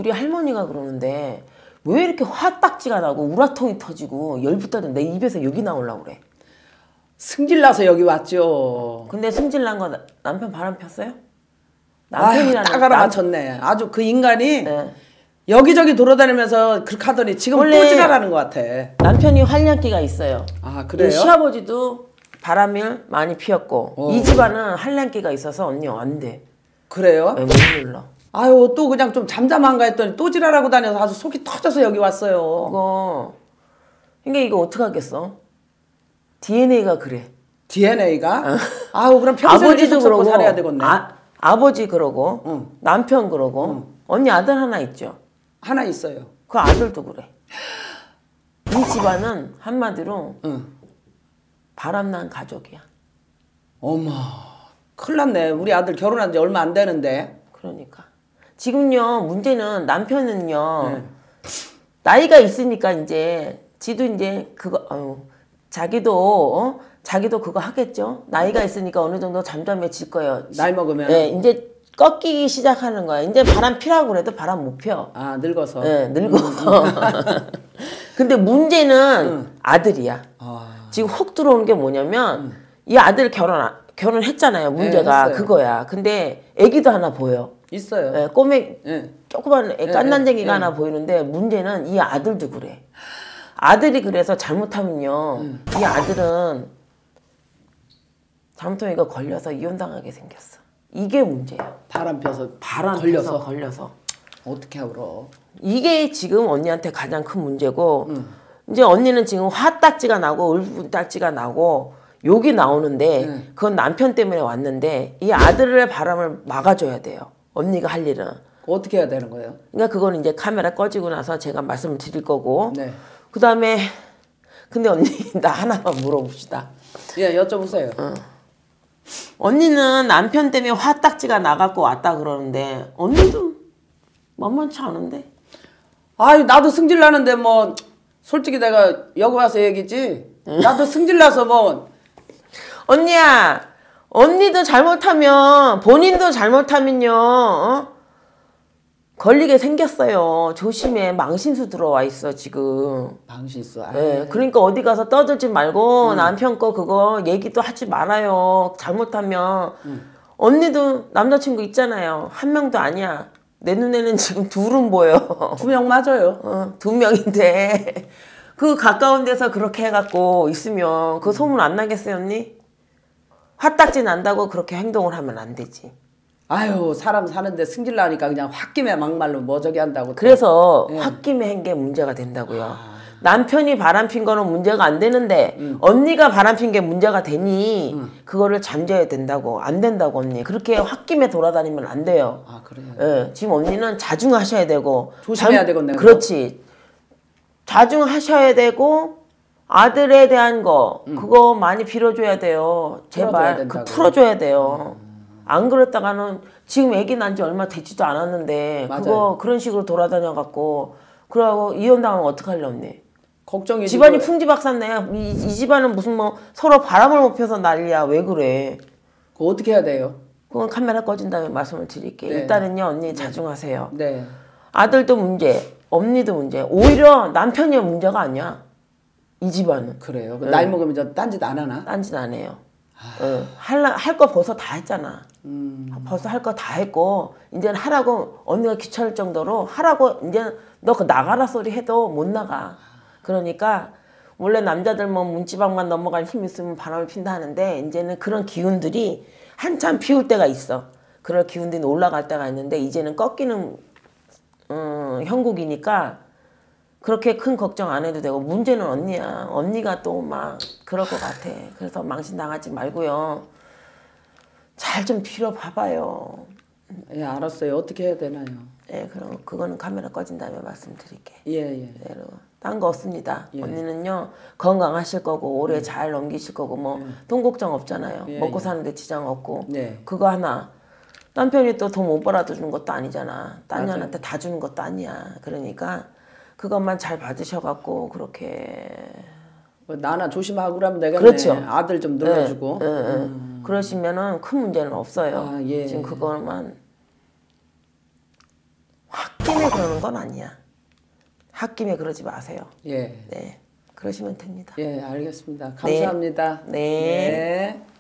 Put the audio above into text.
우리 할머니가 그러는데 왜 이렇게 화딱지가 나고 우라통이 터지고 열부터는 내 입에서 여기 나오려고 그래. 승질나서 여기 왔죠. 근데 승질난 거 남편 바람 폈어요? 남편이라는 딱 알아맞혔네. 아주 그 인간이 네. 여기저기 돌아다니면서 그렇게 하더니 지금 또 지랄하는 것 같아. 남편이 활량기가 있어요. 아 그래요? 시아버지도 바람을 많이 피웠고 이 집안은 활량기가 있어서 언니 안 돼. 그래요? 왜 못 눌러? 아유 또 그냥 좀 잠잠한가 했더니 또 지랄하고 다녀서 아주 속이 터져서 여기 왔어요. 그러니까 이거 어떡하겠어? DNA가 그래. DNA가? 아우 그럼 평생 계속 섞고 살아야 되겠네. 아버지 그러고 남편 그러고 언니 아들 하나 있죠? 하나 있어요. 그 아들도 그래. 이 집안은 한마디로 바람난 가족이야. 어머 큰일 났네. 우리 아들 결혼한 지 얼마 안 되는데. 그러니까 지금요 문제는 남편은요 나이가 있으니까 이제 지도 이제 그거 자기도 그거 하겠죠. 나이가 있으니까 어느 정도 잠잠해질 거예요. 나이 먹으면. 네, 이제 꺾이기 시작하는 거야. 이제 바람 피라고 그래도 바람 못 펴. 아 늙어서. 네, 늙어서. 근데 문제는 아들이야. 지금 훅 들어오는 게 뭐냐면 이 아들 결혼했잖아요. 문제가 네, 그거야. 근데 아기도 하나 보여. 있어요. 네, 조그만 깐난쟁이가 하나 보이는데 문제는 이 아들도 그래. 아들이 그래서 잘못하면요. 이 아들은 잘못하면 이거 걸려서 이혼당하게 생겼어. 이게 문제야. 바람 펴서 걸려서. 어떻게 하러? 이게 지금 언니한테 가장 큰 문제고 이제 언니는 지금 화딱지가 나고 울분딱지가 나고 욕이 나오는데 그건 남편 때문에 왔는데 이 아들의 바람을 막아줘야 돼요. 언니가 할 일은. 어떻게 해야 되는 거예요? 그러니까 그거는 이제 카메라 꺼지고 나서 제가 말씀을 드릴 거고 네. 그 다음에 근데 언니 나 하나만 물어봅시다. 예, 여쭤보세요. 언니는 남편 때문에 화딱지가 나갖고 왔다 그러는데 언니도 만만치 않은데? 아유 나도 승질 나는데 뭐 솔직히 내가 여기 와서 얘기지. 나도 승질 나서 뭐 언니야 언니도 잘못하면 본인도 잘못하면요 걸리게 생겼어요. 조심해. 망신수 들어와 있어 지금. 망신수. 네, 그러니까 어디 가서 떠들지 말고 남편 거 그거 얘기도 하지 말아요. 잘못하면 언니도 남자친구 있잖아요. 한 명도 아니야. 내 눈에는 지금 둘은 보여. 2명 맞아요. 2명인데 그 가까운 데서 그렇게 해갖고 있으면 그 소문 안 나겠어요 언니? 화딱지 난다고 그렇게 행동을 하면 안 되지. 아유 사람 사는데 승질 나니까 그냥 홧김에 막말로 뭐 저기 한다고. 그래서 홧김에 한 게 문제가 된다고요. 남편이 바람핀 거는 문제가 안 되는데 언니가 바람핀 게 문제가 되니 그거를 잠재야 된다고. 안 된다고 언니. 그렇게 홧김에 돌아다니면 안 돼요. 아 그래요? 예, 지금 언니는 자중하셔야 되고 조심해야 되겠네. 그렇지. 자중하셔야 되고 아들에 대한 거 그거 많이 빌어줘야 돼요. 제발 그 풀어줘야 돼요. 안 그랬다가는 지금 아기 난 지 얼마 되지도 않았는데 맞아요. 그거 그런 식으로 돌아다녀 갖고 그러고 이혼당하면 어떡할래 언니? 걱정이 집안이 풍지박산네. 이 집안은 무슨 뭐 서로 바람을 못 펴서 난리야. 왜 그래? 그거 어떻게 해야 돼요? 그건 카메라 꺼진 다음에 말씀을 드릴게요. 네. 일단은요 언니 자중하세요. 네. 아들도 문제, 언니도 문제. 오히려 남편이 문제가 아니야. 이 집안은. 그래요? 나이 먹으면 저 딴짓 안 하나? 딴짓 안 해요. 할 거 벌써 다 했잖아. 벌써 할 거 다 했고 이제는 하라고 언니가 귀찮을 정도로 하라고 이제 너 그 나가라 소리 해도 못 나가. 그러니까 원래 남자들 뭐 문지방만 넘어갈 힘 있으면 바람을 핀다 하는데 이제는 그런 기운들이 한참 피울 때가 있어. 그럴 기운들이 올라갈 때가 있는데 이제는 꺾이는 형국이니까 그렇게 큰 걱정 안 해도 되고 문제는 언니야. 언니가 또 막 그럴 것 같아. 그래서 망신 당하지 말고요. 잘 좀 빌어봐봐요. 예, 알았어요. 어떻게 해야 되나요? 예, 그럼 그거는 카메라 꺼진 다음에 말씀드릴게. 예, 예. 네, 딴 거 없습니다. 예. 언니는요 건강하실 거고 올해 잘 넘기실 거고 뭐 돈 걱정 없잖아요. 예, 먹고 예. 사는데 지장 없고 네. 그거 하나. 남편이 또 돈 못 벌어다 주는 것도 아니잖아. 딴 맞아요. 년한테 다 주는 것도 아니야. 그러니까 그것만 잘 받으셔갖고 그렇게 뭐 나나 조심하고 그러면 되겠네. 그렇죠. 아들 좀 눌러주고. 그러시면은 큰 문제는 없어요. 아, 예. 지금 그거만 확 홧김에 그러는 건 아니야. 홧김에 그러지 마세요. 예. 네, 그러시면 됩니다. 예, 알겠습니다. 감사합니다. 네. 네.